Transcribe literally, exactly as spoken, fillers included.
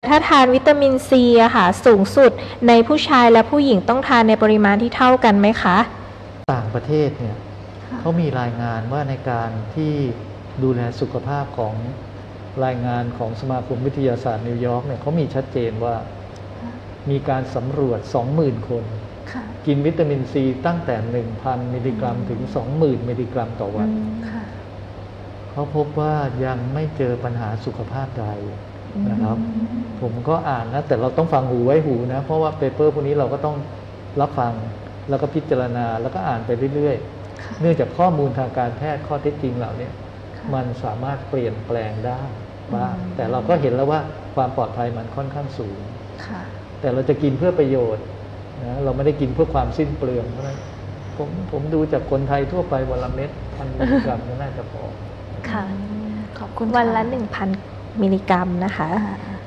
ถ้าทานวิตามินซีอะค่ะสูงสุดในผู้ชายและผู้หญิงต้องทานในปริมาณที่เท่ากันไหมคะต่างประเทศเนี่ยเขามีรายงานว่าในการที่ดูแลสุขภาพของรายงานของสมาคมวิทยาศาสตร์นิวยอร์กเนี่ยเขามีชัดเจนว่ามีการสำรวจ สองหมื่น คนกินวิตามินซีตั้งแต่ หนึ่งพัน มิลลิกรัมถึง สองหมื่น มิลลิกรัมต่อวันเขาพบว่ายังไม่เจอปัญหาสุขภาพใดนะครับผมก็อ่านนะแต่เราต้องฟังหูไว้หูนะเพราะว่าเปเปอร์พวกนี้เราก็ต้องรับฟังแล้วก็พิจารณาแล้วก็อ่านไปเรื่อยๆเนื่องจากข้อมูลทางการแพทย์ข้อเท็จจริงเหล่านี้มันสามารถเปลี่ยนแปลงได้บ้างแต่เราก็เห็นแล้วว่าความปลอดภัยมันค่อนข้างสูงแต่เราจะกินเพื่อประโยชน์นะเราไม่ได้กินเพื่อความสิ้นเปลืองเพราะฉะนั้นผมผมดูจากคนไทยทั่วไปวันละเม็ดพันมิลลิกรัมก็น่าจะพอค่ะขอบคุณวันละ หนึ่งพัน มิลลิกรัมนะคะ